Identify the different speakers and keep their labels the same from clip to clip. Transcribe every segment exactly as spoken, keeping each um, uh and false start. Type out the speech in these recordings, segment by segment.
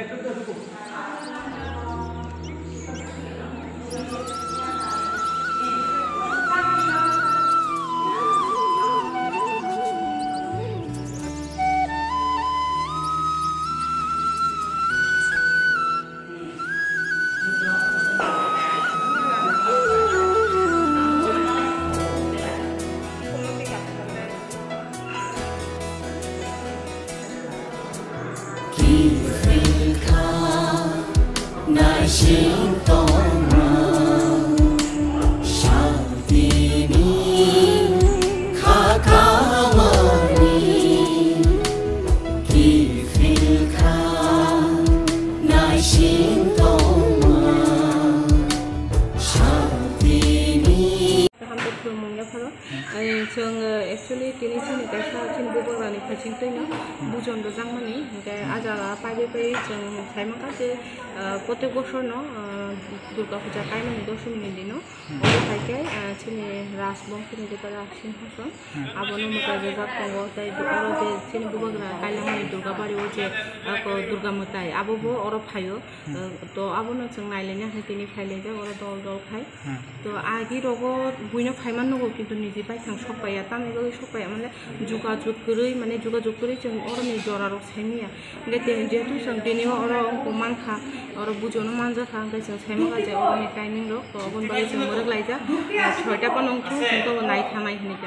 Speaker 1: actually kini chini kaisa chin bubang rani khaching tei no bujon do jangmani ke ajara paibe pai jeng thaima ka je protek boshor no durga puja kaimani doshmini dino obo haike chini rasbong chini jeta raksin hason abono mata je jat kongo tai oro je chini bubang ra kailamani durga bari o je ko durga matai abobo oro phayo to abono jeng nailenya hakini phaile je oro dol dol khai to agi rogo buino phaiman no kintu niji pai thang sopaya tami go sopaya mane juga jukuri mane juga jukuri jeng oro ni jora ro semia ngete jetu sang dini oro ko mankha oro bujono manja khang kai jeng sema ga je oro ni timing ro to bon bari jeng morek laija ছয়টা panong chu to nai thamai hnika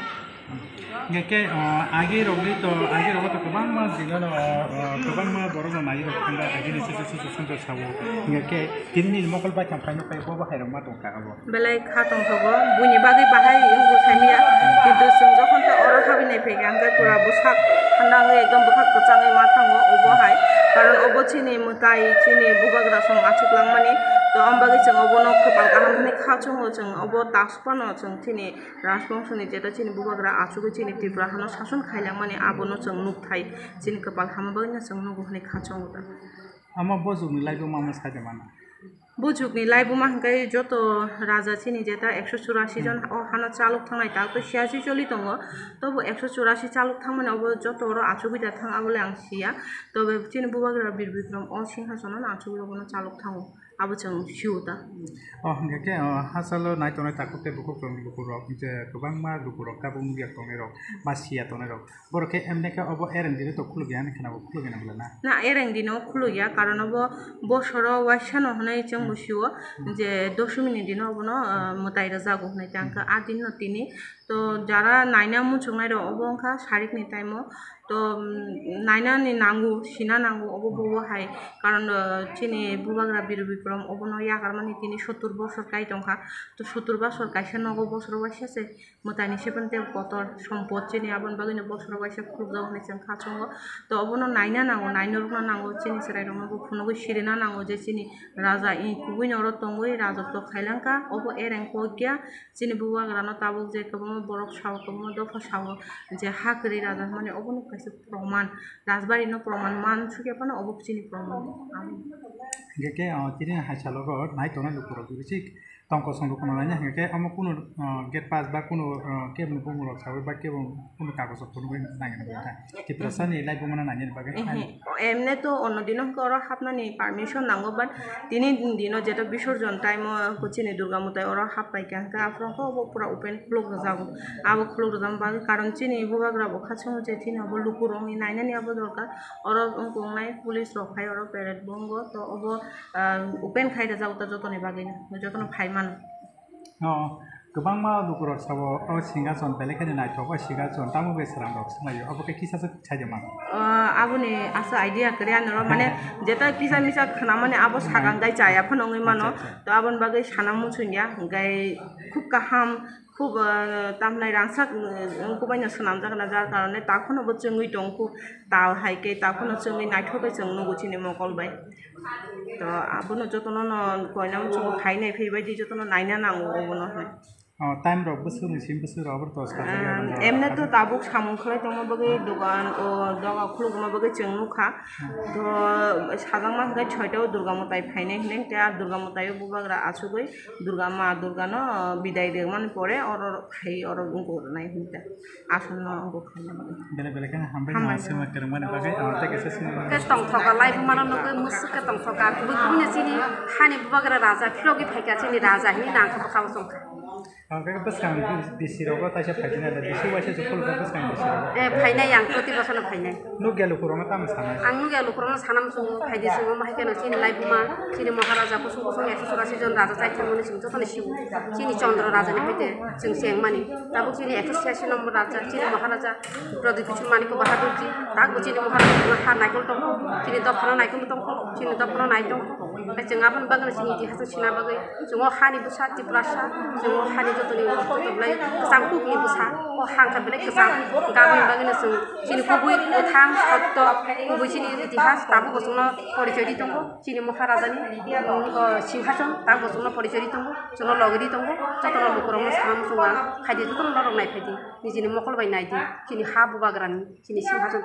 Speaker 2: ngeke agi rogli to agi rogo to kubang ma digalo kubang ma borogo nai ro khanda agi ni sese sese santo sawo ngeke tinni mokol ba cham phai no pai bo ba hai ro ma tong ka abo
Speaker 1: belai kha tong thogo buini bagi bahai ingu samia kintu sung jokhon ta oro habi nai phai gang ga pura busak handang ekdom bukhak to changai ma thango obo hai karon obo chini mutai chini bubagra song achuk langmani to ambagi jeng obo no khapal kaham ni khachungo jeng obo taspano jeng chini rasbongshoni jeta chini bubagra achuk chini tripura hano শাসন খাইলাম মানে abono jeng nukthai chini khapal hamabagna jeng nugo hne khachungo ta
Speaker 2: ama bozu ni laibo mama saide mana
Speaker 1: বুঝুকনি লাইবুমা হাঙ্কাই যত রাজা চিনি যেটা একশো চুরাশি জন হানা চালক থাংনাই তা তো ছিয়াশি চলি দङ তবু একশো চুরাশি চালক থাংমানে অব যত ওর আচুবিদা থাঙা বলে আं সিয়া তবে চিনি বুবাগ্রা বীর বিক্রম অ সিংহাসন আচুবি অবনো চালক থাঙো আবো जों सिउता
Speaker 2: अ हंगे हासालो नाय तने ताकुते बुकु प्रम बुकु रक जे गोबां मा बुकु रक का बुं बिया तने रक मासिया तने रक बरके एमनेके अब एरें दिनो तो खुलु गया नखना खुलु गया नबला
Speaker 1: ना एरें दिनो खुलु गया कारण अब बसर वाइसानो हनै जों बसियो जे दशमिनि दिनो अबनो मताइरा जागो हनै तांका आदिन नतिनि तो যারা নাইনা মুছংনাই র অবংখা শারিকনি টাইমো তো নাইনা নি নাঙ্গু সিনা নাঙ্গু অব বব হাই কারণ চিনি বুবাগ্রা বীর বিক্রম অবনো ইয়াগার মানে তিনি সত্তর বছর কাই টংখা তো সত্তর বছর কাইসা নগ বছর বয়সে মতানি সেপেনতে কতর সম্পদ চিনি আবন বাগিনে বছর বয়সে খুব যাওনে जों খাচঙ্গ তো অবনো নাইনা নাঙ্গু নাইনা রুনা নাঙ্গু চিনি সেরাই রঙ ফুনগো সিরিনা নাঙ্গু যে চিনি রাজা ই কুবুই নর তঙ্গই রাজত্ব খাইলাঙ্কা অব এরেং কগিয়া চিনি বুবাগ্রা ন তাবুক যে কবম বরক সাও কবম দফা সাও যে হাকরি রাজা মানে অবনো কাইসে প্রমাণ রাজবাড়ি ন প্রমাণ মান সুকে পানো অবক চিনি প্রমাণ
Speaker 2: গেকে তিনি হাইসালগ নাই তনে লুকুর বিসি তংক সংরু কোনো নাই গেকে আম কোনো গেট পাস বা কোনো কেবন বুমুরক সাবে বা কেবন কোনো কাগজ কোনো নাই না কি প্রসানি লাই বুমনা নাই বাগে
Speaker 1: এমনে তো অন্য দিন কর হাপনানি পারমিশন নাঙ্গো বাট তিনি দিন যেটা বিসর্জন টাইম চিনি দুর্গা মুতাই ওরা হাপ পাই কাঙ্কা আফরঙ্ক পুরা ওপেন ক্লোক যাবো আবো ক্লোক যাম বাগে কারণ চিনি বুবাগ্রা বখাছং যে চিনি আবো লুকুরং নাইনানি আবো দরকার ওরা কোংনাই পুলিশ রখাই ওরা প্যারেড বঙ্গ তো অব ওপেন খাইতে যাওতা যতনে বাগে যতনে ফাইমান
Speaker 2: अ गोबां मा लुकुरक साबो अ सिंगासन बेलेखानि नायथक अ सिंगासन तामु बेसराम रक समायो अबके किसासो छायदोमा
Speaker 1: अ आबुनि आसा आइडिया करे आनर माने जेता किसा मिसा खाना माने आबो सागांगाय जाया फनङै मानो तो आबन बागै साना मुसुनिया गाय खुब काहाम খুব তামলাই রাংসাক কুবাইনো সোনাম জাগনা যার কারণে তখনও চঙ্গই টংকু তাল হাইকে তখনও চঙ্গই নাইঠকে जों নগুচিনি মকলবাই তো আবনো যতন কয়না মুচুং খাইনাই ফেইবাইদি যতন নাইনা নাঙ্গো অবনো হয়
Speaker 2: टाइम रक बोसोरनि सिम बोसोराव दस का
Speaker 1: एमने तो ताबुक सामुं खलाय दङ बगे दगान ओ दगा खुलुगमा बगे जों नुखा तो सागां मा हंगाय छयटाव दुर्गा मताय फाइनाय हनें ते आर दुर्गा मताय बुबाग्रा आसुगै दुर्गा मा दुर्गा न बिदाय दे मान परे और फाइ और उनको नाय हनते आसन न उनको खायना
Speaker 2: बेले बेले kan हामबाय सिमा करम माने बागै ते केसे सिमा
Speaker 3: के तंग थका लाइफ माना नगे मुसु के तंग थका बुकुने सिनि खानि बुबाग्रा राजा फिलगि फाइका सिनि राजा हिनि नांख बखाव संखा
Speaker 2: Angka peskan di Siraga tasya fajina ada di Suwasa jepul peskan di Siraga.
Speaker 3: Eh fainai yang proti basana fainai.
Speaker 2: Nu gelu kurang tam sana.
Speaker 3: Ang gelu kurang sanam sung faidi sung mah kena sini live ma sini maharaja kusung kusung ekso surasi jon raja cai thamone sung jotone siu. Sini Chandra raja ni hoite sung seng mani. Tabu sini ekso sesi nomor raja sini maharaja Pradip Kuchur Mani ko bahadur ji. Tabu sini maharaja ha naikol tong. Sini dapana naikol tong. Sini dapana naik tong. Cengapan bagan sini itihas cina bagai. Sungo hani busa tiprasa. Sungo hani jotoni toblai kesangku ni busa. Oh hangka belai kesang. Gaban bagan sung sini kubui utang atau kubui sini itihas. Tabu kusungna परिचय दी तंगो चीनी महाराजा नि सिंहासन ता बसुना परिचय दी तंगो चनो लगरी तंगो चतरा लुकरम साम सुवा खायदि जतन लरं नाय फायदि निजिनि मखल बाय नायदि चीनी हा बुबाग्रानि चीनी सिंहासन